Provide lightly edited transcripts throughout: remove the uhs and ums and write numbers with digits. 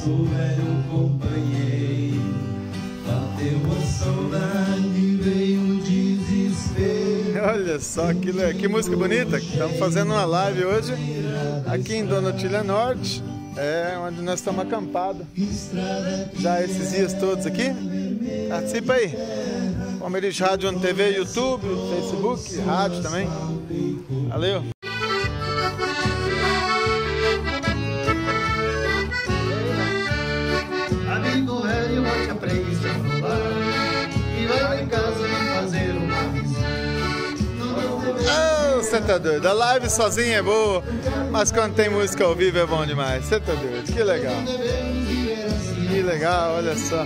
sou velho companheiro, bateu a saudade, veio o desespero. Olha só que música bonita. Estamos fazendo uma live hoje aqui em Dona Otília Norte, onde nós estamos acampados já esses dias todos aqui. Participa aí. Palmeiras Rádio na TV, YouTube, Facebook, rádio também. Valeu! Amigo velho, bote a preguiça no bar e vai lá em casa me fazer uma visita. Oh, você tá doido? A live sozinha é boa, mas quando tem música ao vivo é bom demais. Você tá doido? Que legal. Que legal, olha só.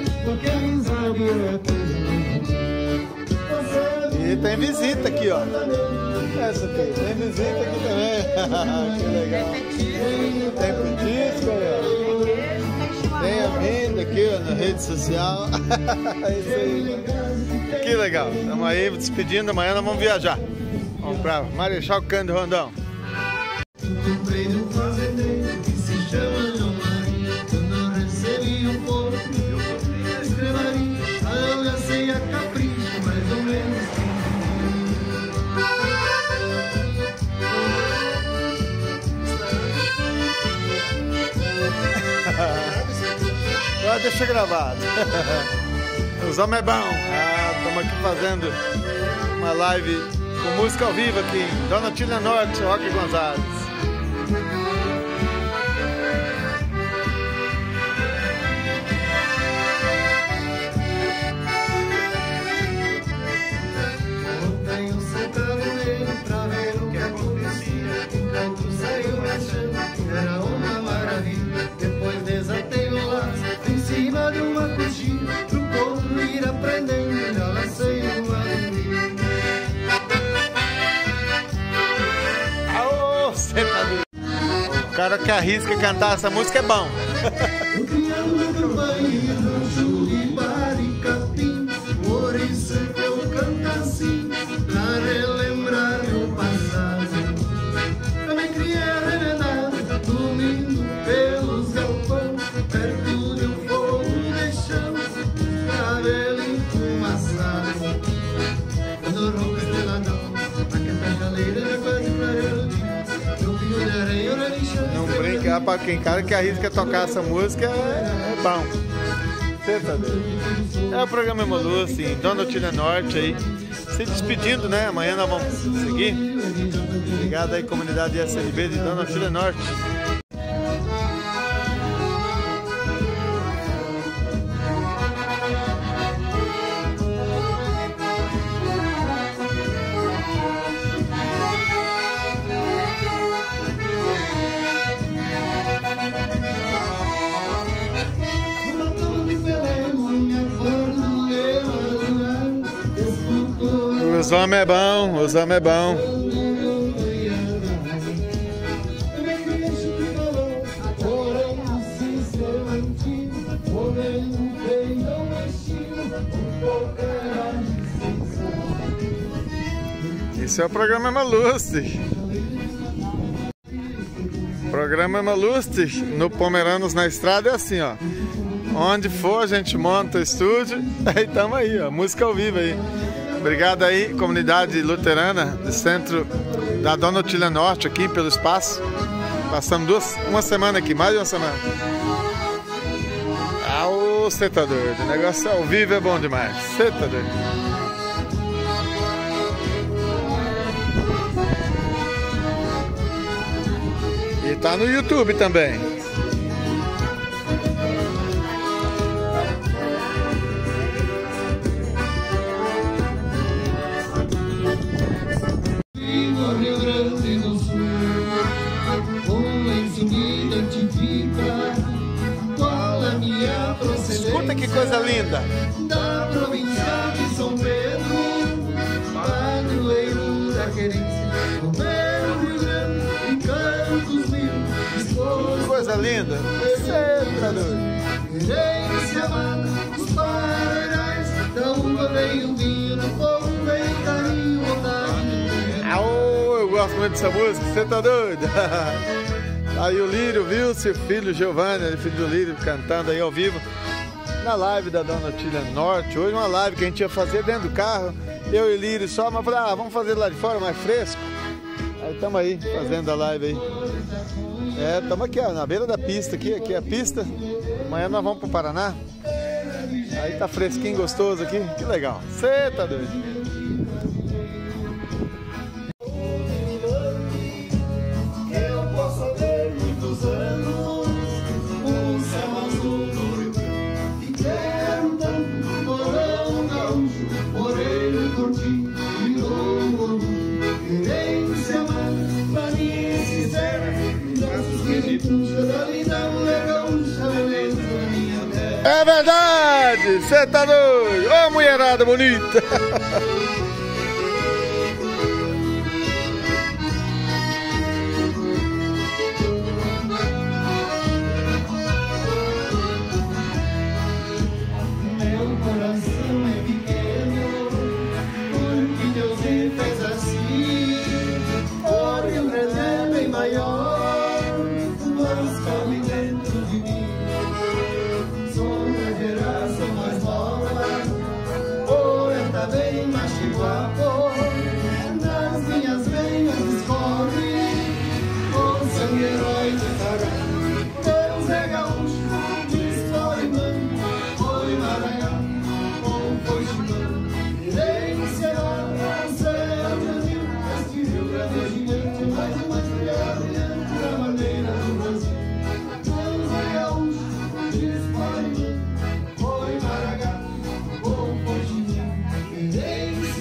E tem visita aqui, ó. Essa aqui, tem visita aqui também. Que legal. Tem petisco aí, ó. Tem a vida aqui, ó, na rede social. É isso aí. Que legal. Estamos aí despedindo, amanhã nós vamos viajar. Vamos pra Marechal Cândido Rondão. Comprei de um fazendeiro que se chama João Maria. Quando eu recebi um pouco, eu comprei a escrevaria. Ah, eu já sei a capricho, mais ou menos. Agora deixa gravado. Os homens é bom. Estamos aqui fazendo uma live com música ao vivo aqui em Dona Otília Norte, Roque Gonzalez. Ontem eu sentava nele pra ver o que acontecia. Enquanto saiu marchando, era uma maravilha. Depois desatei o laço em cima de uma coxinha, pro potro ir aprendendo, já lancei uma linha. Aô, você tá doido. O cara que arrisca cantar essa música é bom. Eu criando meu campanha, rancho e bar e capim. Por isso que eu canto assim, pra relembrar meu passado. Também criei arrendado, dormindo pelos galpões, perto de um fogo de chão, cabelo enfumaçado. Quando eu roubo esteladão, naquela chaleira era quase clareiro o dia. Meu filho de areia, hora de chão. Não brinca, pra quem cara que arrisca tocar essa música é bom. Você tá doido? É o programa Molussi, em Dona Otília Norte aí. Se despedindo, né? Amanhã nós vamos seguir. Obrigado aí, comunidade SLB de Dona Otília Norte. Os homens é bom, os homens é bom. Esse é o programa Molussi. Programa Molussi no Pomeranos na Estrada é assim, ó. Onde for a gente monta o estúdio, aí tamo aí, ó, música ao vivo aí. Obrigado aí, comunidade luterana do centro da Dona Otília Norte aqui pelo espaço. Passamos uma semana aqui, mais de uma semana. Ah, você tá doido, o negócio ao vivo é bom demais, você tá doido. E tá no YouTube também. Escuta que coisa linda! Da província de São Pedro, padroeiro da querência, Romero, Rio Grande, em Campos Mil, Que coisa linda! Você tá doido? Querência amada, os parais, da uva vem o vinho, do povo vem carinho, vontade. Eu gosto muito dessa música, você tá doido? Aí o Lírio, viu? Seu filho Giovanni, filho do Lírio, cantando aí ao vivo na live da Dona Otília Norte. Hoje uma live que a gente ia fazer dentro do carro, eu e o Lírio só, mas falei, vamos fazer lá de fora, mais fresco. Aí estamos aí, fazendo a live aí. Estamos aqui, ó, na beira da pista, aqui é a pista. Amanhã nós vamos pro Paraná. Aí tá fresquinho, gostoso aqui, que legal. Você tá doido? É verdade, você tá doido? Ô, mulherada bonita! Meu coração é pequeno, porque Deus me fez assim. Porque o Deus é bem maior, mas cabe dentro de mim. Sou da geração mais nova, poeta bem macho guapo. Nas minhas veias escorre o sangue herói de Tará. Deus é gaúcho, diz foi mãe, foi Maranhão, ou foi Chimã. Herência da Serra Brasil, este Rio Grande é gigante, mais e mais brilhante da maneira do Brasil. Deus é gaúcho, diz foi mãe, foi Maranhão, ou foi Chimã. Herência.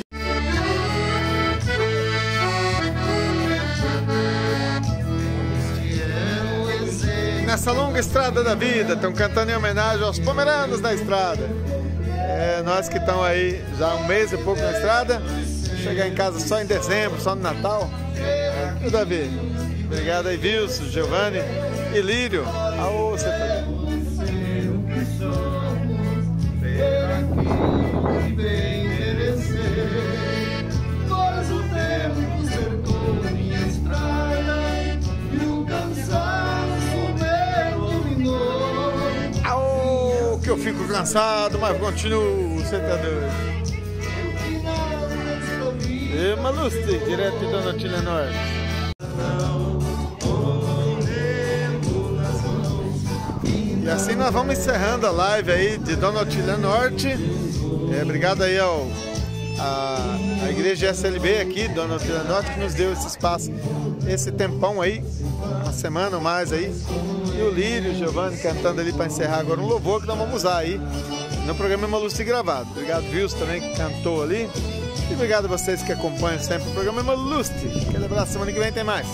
Nessa longa estrada da vida, estão cantando em homenagem aos pomeranos da estrada. Nós que estamos aí já há um mês e pouco na estrada, chegar em casa só em dezembro, só no Natal. Tudo a ver. Obrigado aí, Wilson, Giovanni e Lírio. Aô, você tá Pois o tempo cercou minha estrada e o cansaço me dominou. Aô, que eu fico cansado, mas continuo, você tá doido. E Malustre, direto de Dona Otília Norte. E assim nós vamos encerrando a live aí de Dona Otília Norte. Obrigado aí a Igreja SLB aqui, Dona Otília Norte, que nos deu esse espaço, esse tempão aí, uma semana ou mais aí. E o Lírio, o Giovanni cantando ali para encerrar agora um louvor que nós vamos usar aí no programa Malustre gravado. Obrigado, Wilson, também que cantou ali. E obrigado a vocês que acompanham sempre o programa Malustre. Aquele abraço, semana que vem tem mais.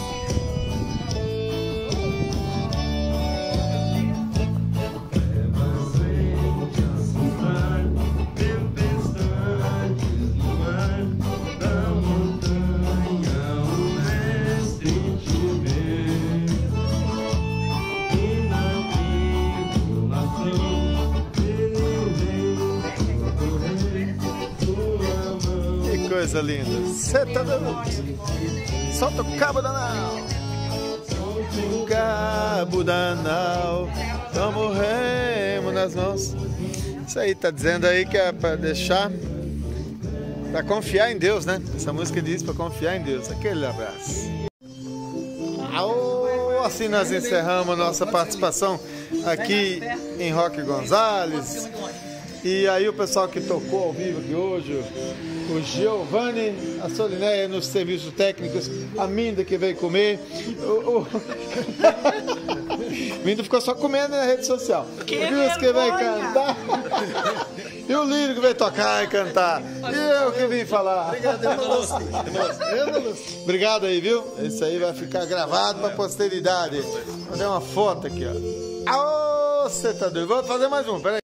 Coisa linda, cê tá doido? Solta o cabo da nau, o cabo da nau, tamo remo nas mãos. Isso aí tá dizendo aí que é pra deixar, pra confiar em Deus, né? Essa música diz pra confiar em Deus. Aquele abraço. Assim nós encerramos nossa participação aqui em Roque Gonzales. E aí o pessoal que tocou ao vivo aqui hoje, o Giovanni, a Solinéia nos serviços técnicos, a Minda que veio comer, Minda ficou só comendo na rede social, o Wilson que veio cantar, e o Lírio que veio tocar e cantar, e eu que vim falar. Obrigado, Obrigado aí, viu? Isso aí vai ficar gravado para a posteridade. Vou dar uma foto aqui, ó. Aô, você tá doido? Vou fazer mais um, peraí.